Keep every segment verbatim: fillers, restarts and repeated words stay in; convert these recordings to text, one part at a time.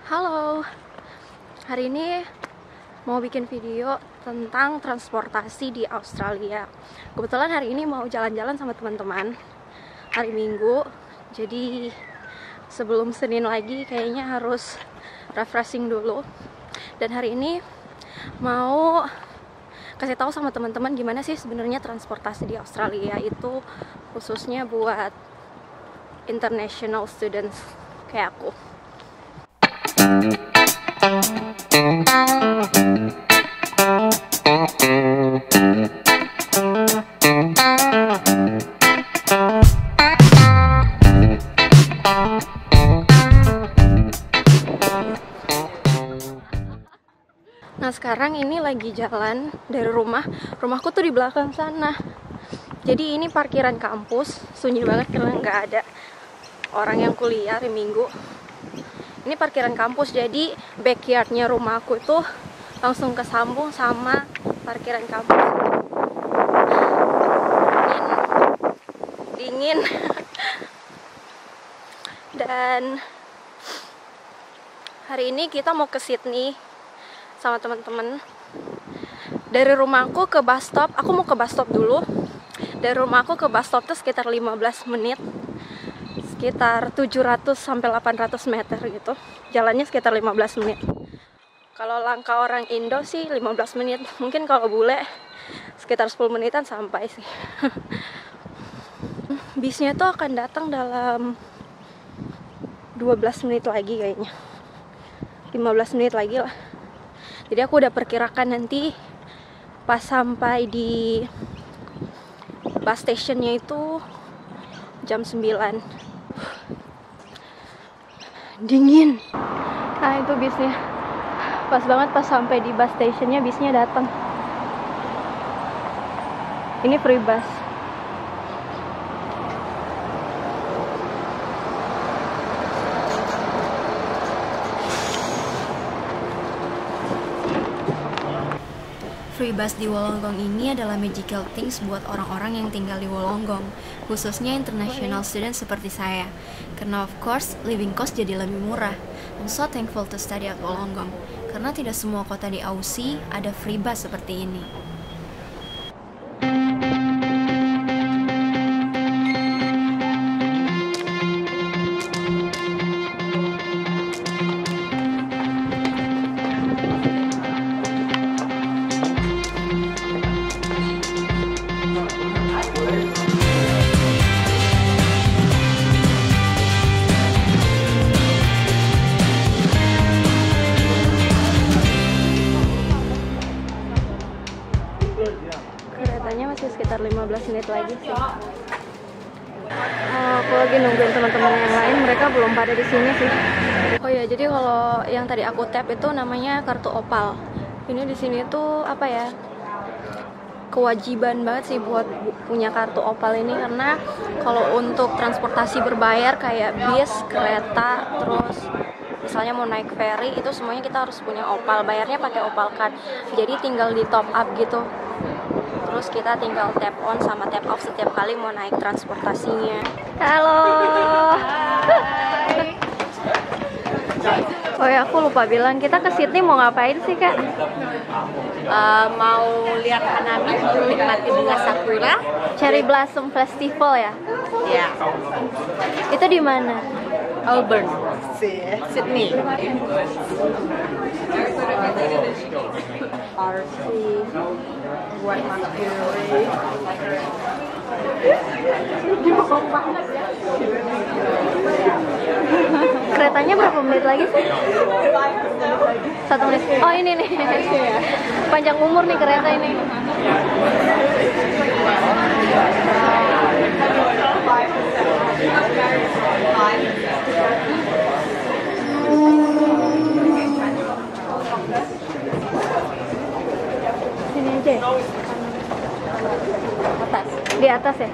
Halo, hari ini mau bikin video tentang transportasi di Australia. Kebetulan hari ini mau jalan-jalan sama teman-teman hari Minggu, jadi sebelum Senin lagi kayaknya harus refreshing dulu. Dan hari ini mau kasih tahu sama teman-teman gimana sih sebenarnya transportasi di Australia itu, khususnya buat international students kayak aku. Nah, sekarang ini lagi jalan dari rumah. Rumahku tuh di belakang sana. Jadi ini parkiran kampus, sunyi banget karena nggak ada orang yang kuliah hari Minggu. Ini parkiran kampus, jadi backyardnya rumahku itu langsung kesambung sama parkiran kampus. Dingin, dingin. Dan hari ini kita mau ke Sydney sama teman-teman. Dari rumahku ke bus stop, aku mau ke bus stop dulu. Dari rumahku ke bus stop itu sekitar lima belas menit. Sekitar tujuh ratus sampai delapan ratus meter gitu. Jalannya sekitar lima belas menit. Kalau langkah orang Indo sih lima belas menit. Mungkin kalau bule sekitar sepuluh menitan sampai sih. Bisnya tuh akan datang dalam dua belas menit lagi kayaknya. lima belas menit lagi lah. Jadi aku udah perkirakan nanti pas sampai di bus stationnya itu jam sembilan. Dingin. Nah, itu bisnya. Pas banget pas sampai di bus stationnya bisnya datang. Ini free bus. Free bus di Wollongong ini adalah magical things buat orang-orang yang tinggal di Wollongong, khususnya international student seperti saya. Karena of course, living cost jadi lebih murah. I'm so thankful to study at Wollongong, karena tidak semua kota di Aussie ada free bus seperti ini. Keretanya masih sekitar lima belas menit lagi sih. Oh, aku lagi nungguin teman-teman yang lain, mereka belum pada di sini sih. Oh ya, jadi kalau yang tadi aku tap itu namanya kartu opal. Ini di sini tuh apa ya? Kewajiban banget sih buat punya kartu opal ini, karena kalau untuk transportasi berbayar kayak bis, kereta, terus misalnya mau naik ferry itu semuanya kita harus punya opal. Bayarnya pakai opal card. Jadi tinggal di top up gitu. Terus kita tinggal tap on sama tap off setiap kali mau naik transportasinya. Halo. Hai. Oh ya, aku lupa bilang, kita ke Sydney mau ngapain sih, Kak? Uh, mau lihat Hanami, menikmati bunga sakura. Cherry Blossom Festival ya? Ya. Itu di mana? Melbourne, Sydney. R C buat Mercury. Keretanya berapa menit lagi sih? Satu menit. Oh, ini nih. Panjang umur nih kereta ini. Sini aja ya? Atas. Di atas ya?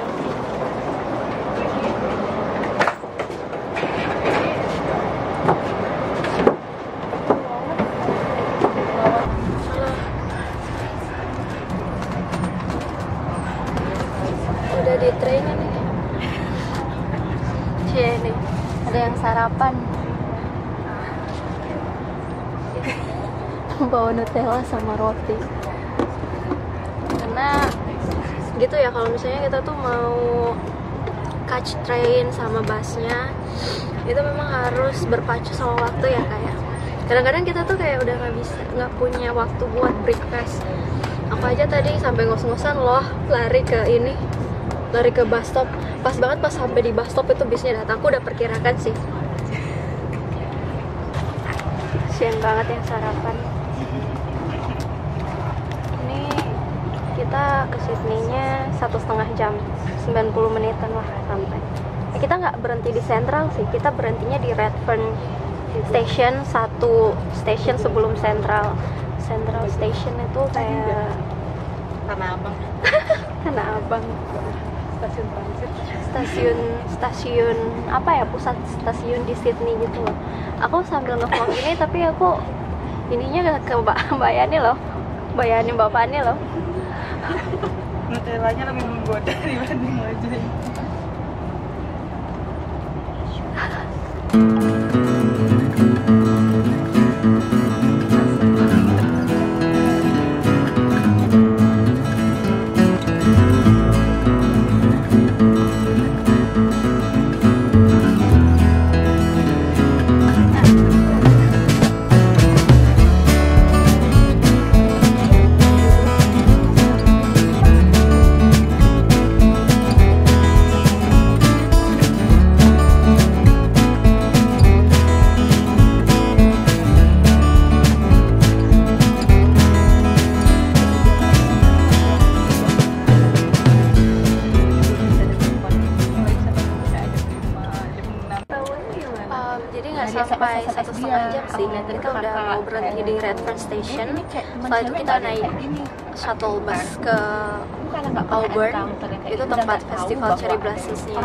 Udah di train ini. Cie nih, ada yang sarapan. bawa Nutella sama roti. Karena gitu ya, kalau misalnya kita tuh mau catch train sama busnya, itu memang harus berpacu sama waktu ya kayak. Kadang-kadang kita tuh kayak udah nggak bisa, nggak punya waktu buat breakfast. Aku aja tadi sampai ngos-ngosan loh lari ke ini, lari ke bus stop. Pas banget pas sampai di bus stop itu bisnya datang. Aku udah perkirakan sih. Sian banget yang sarapan. Ini kita ke Sydney-nya satu setengah jam, sembilan puluh menitan lah sampai. Eh, kita nggak berhenti di Central sih, kita berhentinya di Redfern Station, satu station sebelum Central. Central Station itu kayak Tanah Abang. Tanah Abang. Stasiun transit. Stasiun stasiun apa ya, pusat stasiun di Sydney gitu loh. Aku sambil nge-vlog ini tapi aku ininya gak kebayani loh, bayani bapaknya loh. Nutellanya lebih menggoda dibanding wajah. Sampai satu setengah jam sih, kita udah mau berhenti di Redfern Station. Setelah itu kita naik shuttle bus ke Auburn, itu tempat festival Cherry Blossoms-nya.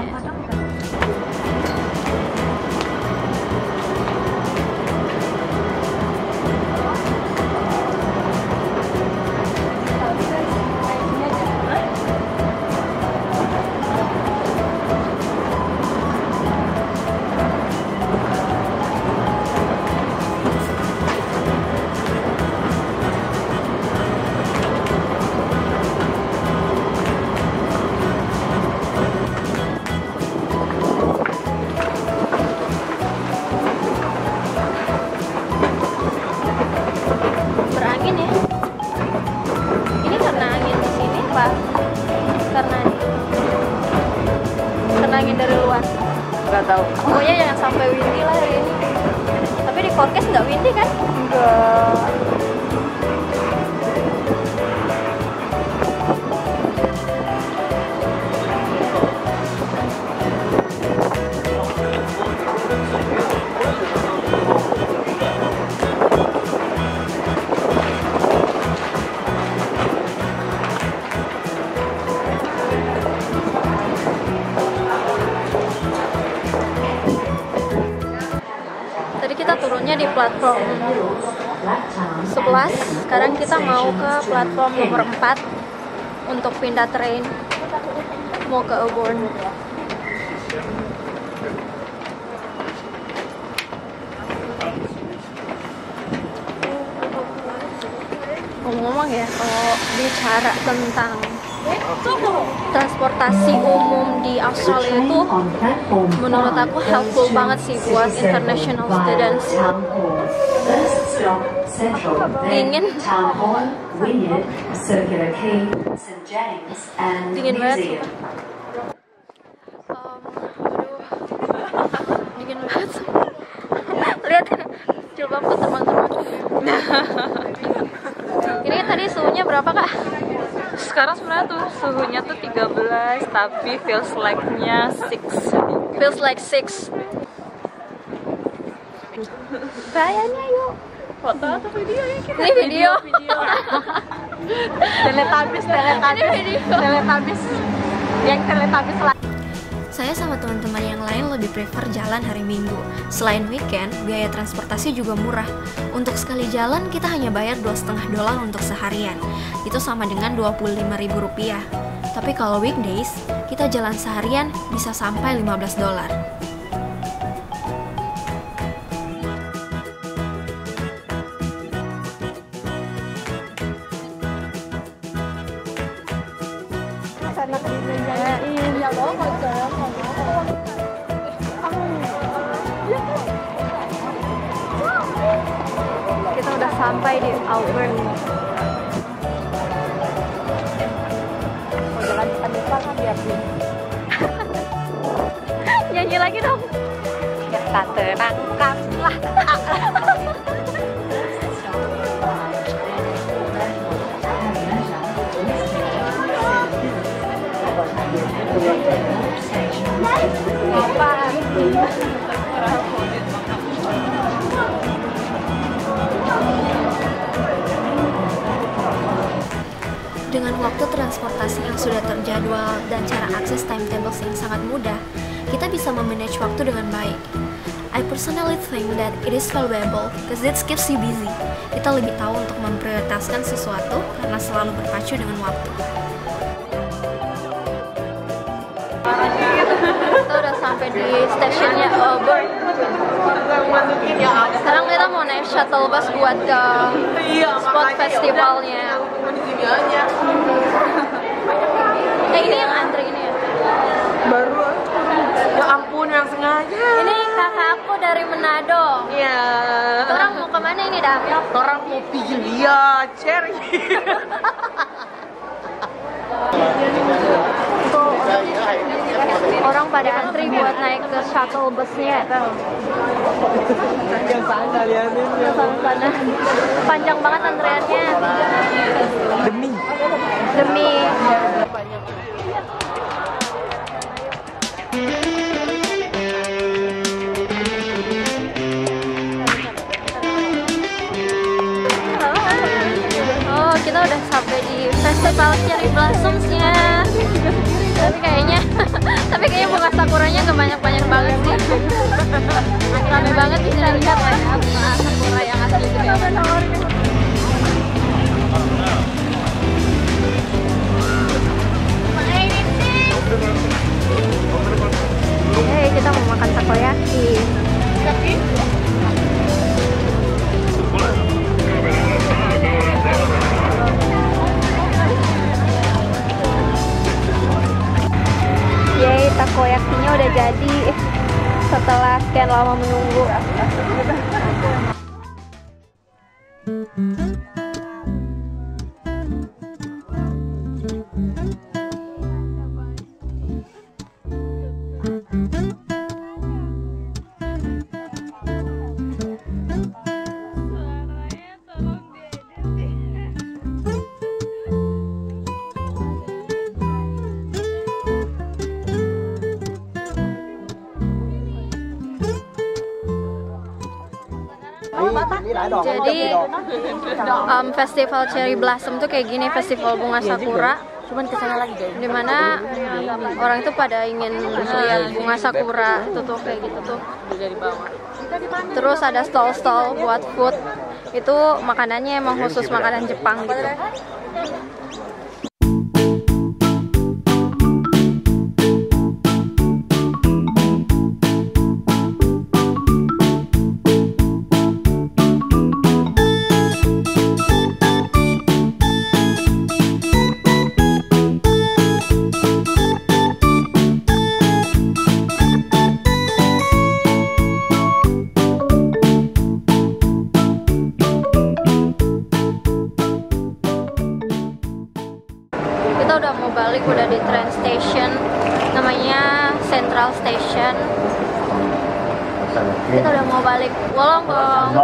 Angin dari luar, Gak tahu. pokoknya jangan sampai windy lah hari ini. Tapi di forecast nggak windy kan? Enggak. Turunnya di platform sebelas, sekarang kita mau ke platform nomor empat untuk pindah train mau ke Auburn. Ngomong-ngomong ya, kalau bicara tentang transportasi umum di Australia itu menurut aku helpful banget sih buat international students. Dingin, dingin banget. Um, aduh, dingin banget. Lihat jilbabku terbang-terbang. Ini tadi suhunya berapa kak? Sekarang sebenarnya tuh suhunya tuh tiga belas, tapi feels like-nya six. Feels like six. Kayaknya yuk. Foto atau video ya kita? Ini video. Video. Teletubbies, Teletubbies. Ini video. Teletubbies. Yang Teletubbies lah. Saya sama teman-teman yang lain lebih prefer jalan hari Minggu. Selain weekend, biaya transportasi juga murah. Untuk sekali jalan, kita hanya bayar dua koma lima dolar untuk seharian. Itu sama dengan dua puluh lima ribu rupiah. Tapi kalau weekdays, kita jalan seharian bisa sampai lima belas dolar. anak dinyanyiin. Ya lo kalau jalan kita udah sampai di Auburn. Mau jalan depan depan kan biar nyanyi lagi dong. Ya tak terangkat lah. Apaan? Dengan waktu transportasi yang sudah terjadwal dan cara akses timetables yang sangat mudah, kita bisa memanage waktu dengan baik. I personally think that it is valuable because it keeps you busy. Kita lebih tahu untuk memprioritaskan sesuatu karena selalu berpacu dengan waktu. Kita udah sampai di stasiunnya Auburn. Sekarang kita mau naik shuttle bus buat ke spot festivalnya. Eh ini yang antri ini ya? Baru. Ya ampun, yang sengaja. Ini kakak aku dari Manado. Iya. Orang mau kemana ini dah? Orang mau pergi lihat cherry. Orang pada antri buat naik ke shuttle busnya. Yang sana liatin. Yang sana. Panjang banget antriannya. Demi. Demi. Oh, kita udah sampai di festival Cherry Blossoms-nya. Tapi kayaknya tapi kayaknya bunga sakuranya gak banyak-banyak banget sih. Rame banget bisa lihat ya bunga sakura yang asli gitu. Hey, kita mau makan takoyaki. Yeay, takoyakinya udah jadi setelah sekian lama menunggu. Jadi um, festival Cherry Blossom tuh kayak gini, festival bunga sakura. Cuman kesana lagi guys. Dimana orang itu pada ingin lihat bunga sakura itu tuh kayak gitu tuh. Terus ada stall-stall buat food. Itu makanannya emang khusus makanan Jepang gitu. Kita udah mau balik, udah di train station, namanya Central Station. Kita udah mau balik, Wolongkong.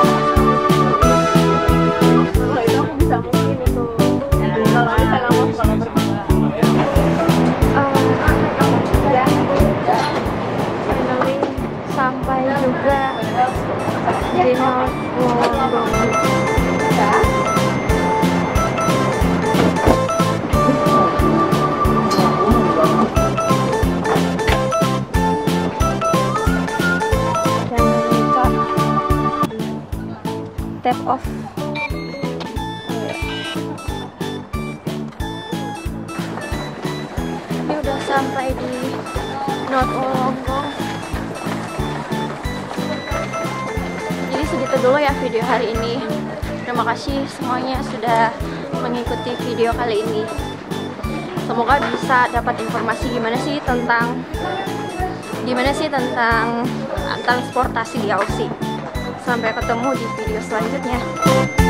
Bisa mungkin itu kalau misalnya mau tap off. Ini udah sampai di North Wollongong. Jadi segitu dulu ya video hari ini. Terima kasih semuanya sudah mengikuti video kali ini. Semoga bisa dapat informasi gimana sih tentang gimana sih tentang transportasi di Aussie. Sampai ketemu di video selanjutnya.